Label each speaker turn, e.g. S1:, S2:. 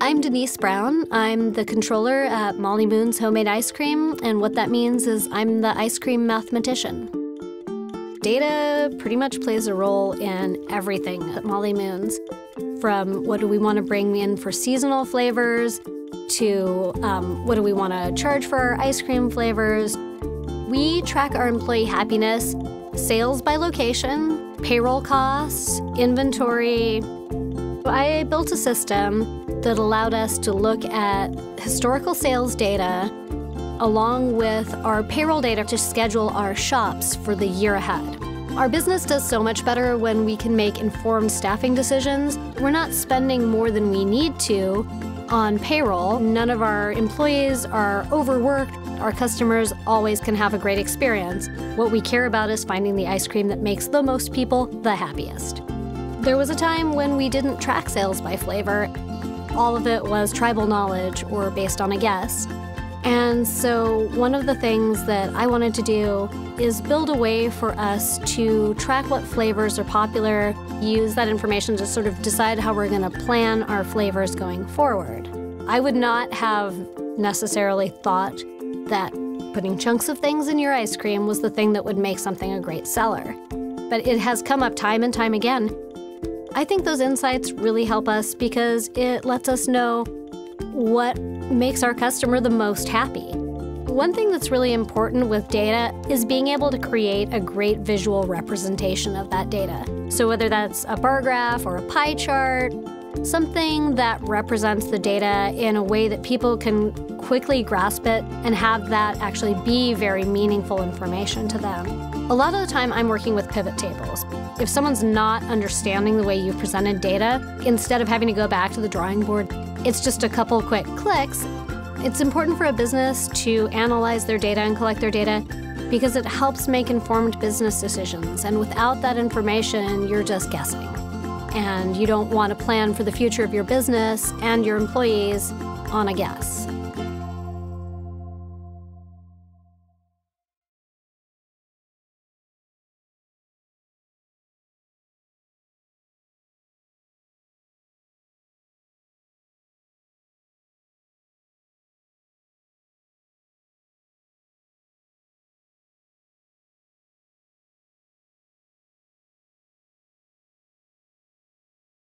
S1: I'm Denise Brown. I'm the controller at Molly Moon's Homemade Ice Cream, and what that means is I'm the ice cream mathematician. Data pretty much plays a role in everything at Molly Moon's, from what do we want to bring in for seasonal flavors to what do we want to charge for our ice cream flavors. We track our employee happiness, sales by location, payroll costs, inventory. I built a system that allowed us to look at historical sales data along with our payroll data to schedule our shops for the year ahead. Our business does so much better when we can make informed staffing decisions. We're not spending more than we need to on payroll. None of our employees are overworked. Our customers always can have a great experience. What we care about is finding the ice cream that makes the most people the happiest. There was a time when we didn't track sales by flavor. All of it was tribal knowledge or based on a guess. And so one of the things that I wanted to do is build a way for us to track what flavors are popular, use that information to sort of decide how we're going to plan our flavors going forward. I would not have necessarily thought that putting chunks of things in your ice cream was the thing that would make something a great seller. But it has come up time and time again. I think those insights really help us because it lets us know what makes our customer the most happy. One thing that's really important with data is being able to create a great visual representation of that data. So whether that's a bar graph or a pie chart, something that represents the data in a way that people can quickly grasp it and have that actually be very meaningful information to them. A lot of the time I'm working with pivot tables. If someone's not understanding the way you've presented data, instead of having to go back to the drawing board, it's just a couple quick clicks. It's important for a business to analyze their data and collect their data because it helps make informed business decisions. And without that information, you're just guessing. And you don't want to plan for the future of your business and your employees on a guess.